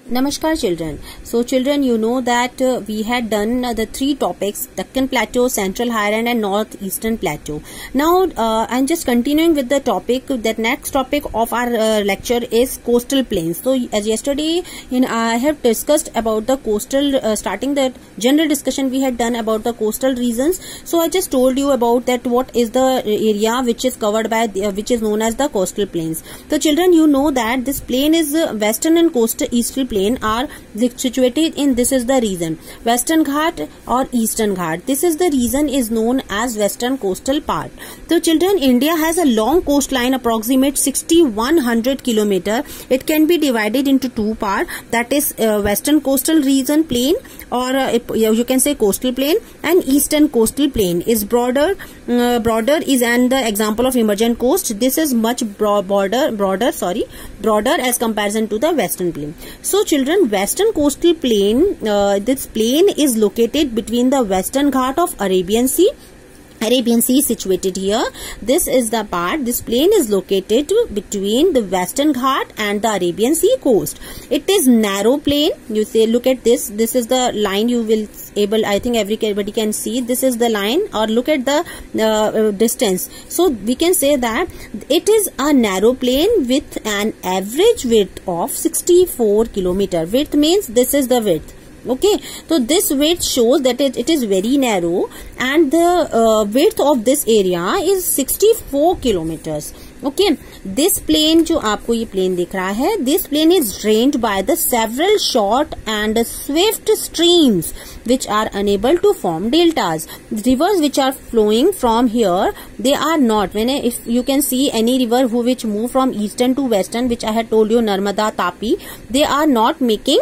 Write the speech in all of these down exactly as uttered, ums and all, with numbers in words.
Namaskar children. So children, you know that uh, we had done uh, the three topics: Deccan Plateau, Central Highland and Northeastern Plateau. Now uh, I'm just continuing with the topic. That next topic of our uh, lecture is coastal plains. So as yesterday in, I have discussed about the coastal, uh, starting the general discussion we had done about the coastal regions. So I just told you about that what is the area which is covered by the, uh, which is known as the coastal plains. So children, you know that this plain is uh, western and coastal eastern plain are situated in, this is the region, Western Ghat or Eastern Ghat. This is the region is known as western coastal part. So children, India has a long coastline approximate sixty-one hundred kilometer. It can be divided into two parts, that is uh, western coastal region plain, or uh, you can say coastal plain, and eastern coastal plain is broader. Uh, broader is and the example of emergent coast. This is much broad, broader, broader, sorry, broader as comparison to the western plain. So children, western coastal plain, uh, this plain is located between the Western Ghat of Arabian Sea. Arabian Sea is situated here. This is the part, this plain is located between the Western Ghat and the Arabian Sea coast. It is narrow plain. You say, look at this. This is the line you will able, I think everybody can see. This is the line, or look at the uh, distance. So we can say that it is a narrow plain with an average width of sixty-four kilometer. Width means this is the width. Okay, so this width shows that it, it is very narrow, and the uh, width of this area is sixty-four kilometers. Okay, this plain जो आपको ये plain दिख रहा है, this plain is drained by the several short and swift streams which are unable to form deltas. Rivers which are flowing from here, they are not, when if you can see any river who which move from eastern to western, which I had told you, Narmada, Tapi, they are not making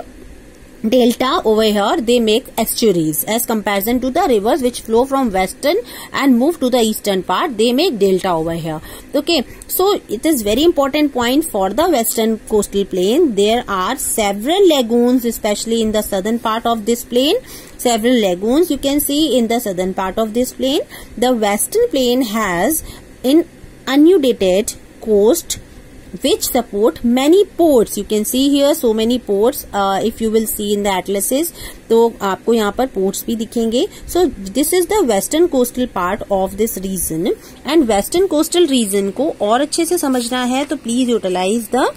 delta over here, they make estuaries as comparison to the rivers which flow from western and move to the eastern part, they make delta over here. Okay, so it is very important point for the western coastal plain. There are several lagoons, especially in the southern part of this plain. Several lagoons you can see in the southern part of this plain. The western plain has an inundated coast which support many ports. You can see here so many ports. Uh, if you will see in the atlases, तो आपको यहाँ पर ports भी दिखेंगे. So this is the western coastal part of this region, and western coastal region को और अच्छे से समझना है तो please utilize the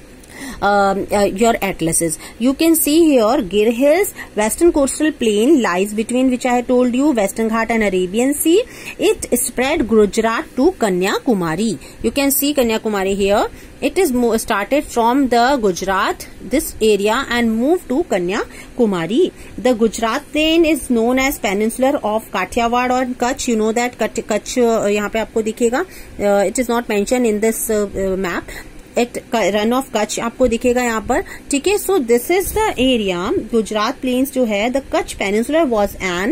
Uh, uh, your atlases. You can see here Gir Hills, western coastal plain lies between, which I had told you, Western Ghat and Arabian Sea. It spread Gujarat to Kanyakumari. You can see Kanyakumari here. It is started from the Gujarat, this area, and moved to Kanyakumari. The Gujarat plain is known as Peninsular of Kathiawar or Kutch. You know that Kutch यहाँ पे आपको दिखेगा. Uh, it is not mentioned in this uh, uh, map. At Rann of Kutch आपको दिखेगा यहाँ पर. ठीक है, so this is the area. Gujarat plains जो है, the Kutch peninsula was an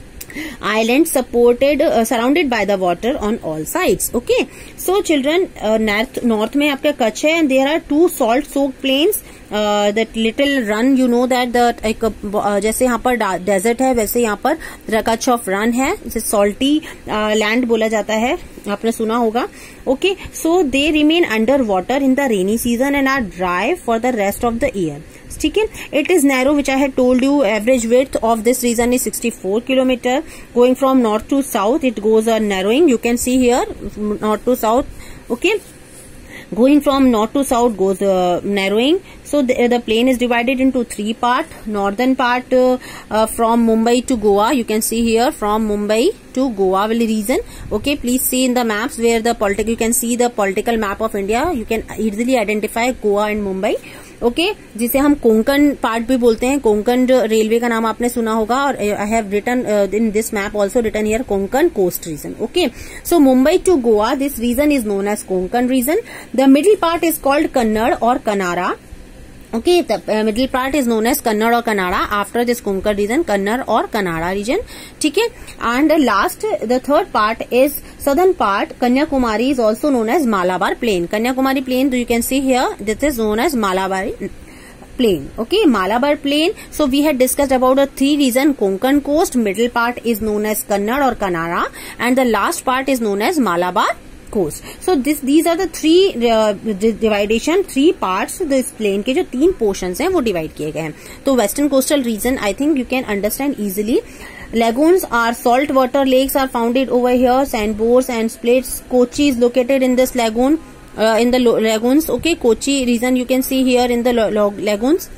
island supported uh, surrounded by the water on all sides. Okay, so children, uh, north north में आपका कच्छ है, and there are two salt soaked plains. Uh, that little run, you know that the एक uh, जैसे यहाँ पर desert है, वैसे यहाँ पर कच्छ ऑफ रन है, जिसे salty uh, land बोला जाता है, आपने सुना होगा. Okay, so they remain under water in the rainy season and are dry for the rest of the year. ठीक है, it is narrow, which I had told you. Average width of this region is sixty-four kilometer. Going from north to south, it goes a narrowing. You can see here north to south. Okay, going from north to south goes uh, narrowing. So the, the plain is divided into three part. Northern part uh, uh, from Mumbai to Goa. You can see here from Mumbai to Goa region. Okay, please see in the maps where the political, you can see the political map of India. You can easily identify Goa and Mumbai. Okay okay, जिसे हम Konkan part भी बोलते हैं. Konkan railway का नाम आपने सुना होगा, और I have written in this map also written here Konkan coast region. Okay, so Mumbai to Goa, this region is known as Konkan region. The middle part is called Kannada और Kanara. Okay, the uh, middle part is known as Kannada or Kannada. After this Konkan region, Kannada or Kannada region. ठीक है, and the last, the third part is southern part. Kanyakumari is also known as Malabar Plain. Kanyakumari Plain, you can see here, this is known as Malabar Plain. Okay, Malabar Plain. So we had discussed about the three region: Konkan coast. Middle part is known as Kannada or Kannada, and the last part is known as Malabar coast. So this these are the three uh, dividation, three parts. This plain के जो तीन portions हैं वो divide किए गए हैं. तो western coastal region I think you can understand easily. Lagoons are salt water lakes are founded over here. Sandbars and splits. Kochi is located in this lagoon. Uh, in the lagoons. Okay, Kochi region you can see here in the lagoons.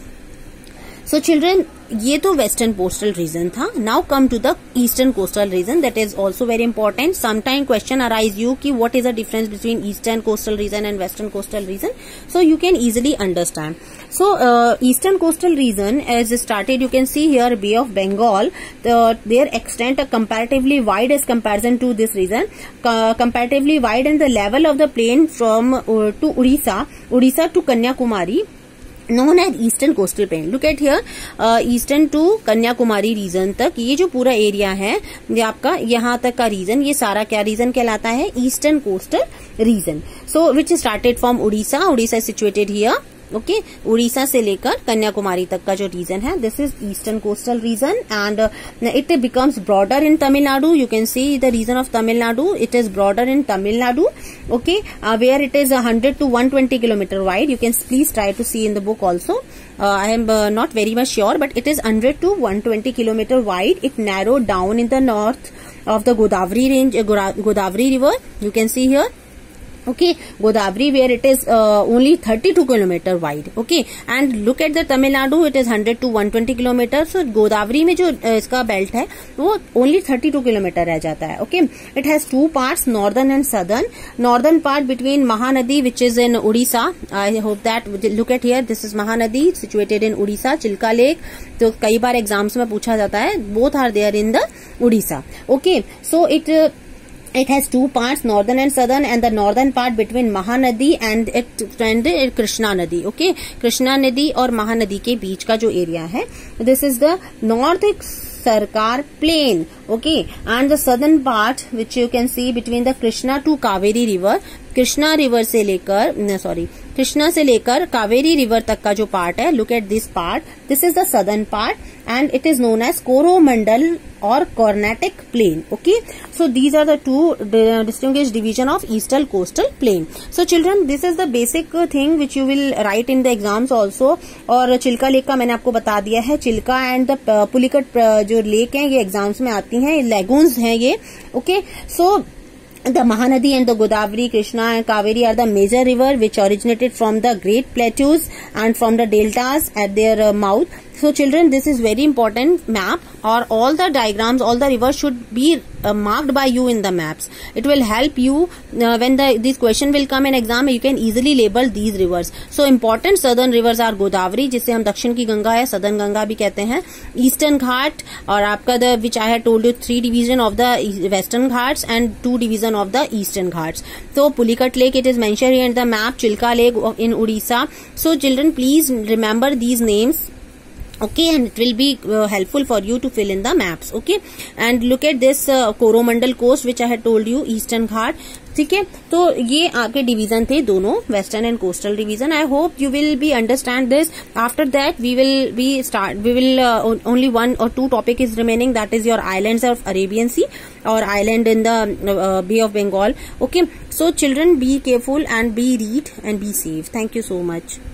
So children, ये तो western coastal region था. Now come to the eastern coastal region, that is also very important. Sometime question arise you कि what is the difference between eastern coastal region and western coastal region, so you can easily understand. So uh, eastern coastal region as started, you can see here Bay of Bengal, the, their extent are comparatively wide as comparison to this region, uh, comparatively wide, and the level of the plain from uh, to Odisha, Odisha to Kanyakumari, known as eastern coastal plain. Look at here, uh, eastern to Kanyakumari region तक ये जो पूरा area है ये आपका यहाँ तक का रीजन, ये सारा क्या रीजन कहलाता है? Eastern coastal region. So which started from Orissa, Orissa situated here. Okay, Orissa से लेकर कन्याकुमारी तक का जो रीजन है, this is eastern coastal region, and it becomes broader in Tamil Nadu. You can see the region of Tamil Nadu, it is broader in Tamil Nadu. Okay, where it is hundred to one twenty kilometre wide. You can please try to see in the book also. Uh, I am uh, not very much sure, but it is one hundred to one twenty kilometer wide. It narrowed down in the north of the Godavari range, uh, Godavari river. You can see here. Okay, Godavari, where it is uh, only thirty-two kilometer wide. Okay, and look at the Tamil Nadu, it is one hundred to one twenty kilometer. So Godavari में जो uh, इसका belt है वो only thirty-two kilometer रह जाता है. Okay, it has two parts, northern and southern. Northern part between Mahanadi, which is in Odisha. I hope that, look at here, this is Mahanadi situated in Odisha. Chilka Lake, तो कई बार exams में पूछा जाता है. Both are there in the Odisha. Okay, so it uh, It has two parts, northern and southern, and the northern part between Mahanadi and it and Krishna Nadi. Okay, Krishna Nadi और Mahanadi के बीच का जो area है, this is the North Sarkar Plain. Okay, and the southern part which you can see between the Krishna to Kaveri River. Krishna river से लेकर sorry Krishna से लेकर Kaveri river तक का जो पार्ट है, look at this part, this is the southern part and it is known as Coromandel और Carnatic plain. Okay, so these are the two distinguished division of eastern coastal plain. So children, this is the basic thing which you will write in the exams also. और Chilka lake का मैंने आपको बता दिया है. Chilka and the Pulicat जो lake है ये एग्जाम्स में आती हैं, लेगून्स हैं ये. Okay, so the Mahanadi and the Godavari, Krishna and Kaveri are the major river which originated from the great plateaus and from the deltas at their uh, mouth. So children, this is very important map, or all the diagrams, all the rivers should be uh, marked by you in the maps. It will help you uh, when the this question will come in exam. You can easily label these rivers. So important southern rivers are Godavari, जिसे हम दक्षिण की गंगा है, southern Ganga भी कहते हैं. Eastern Ghat, और आपका the which I had told you three division of the western Ghats and two division of the eastern Ghats. So Pulicat Lake, it is mentioned here in the map. Chilka Lake in Odisha. So children, please remember these names. Okay, and it will be uh, helpful for you to fill in the maps. Okay, and look at this uh, Coromandel coast which I had told you, Eastern Ghat. ठीक है, तो ये आपके division थे दोनों, western and coastal division. I hope you will be understand this. After that we will be start we will only one और two topic is remaining, that is your islands of Arabian sea और island in the bay of Bengal. Okay, so children, be careful and be read and be safe. Thank you so much.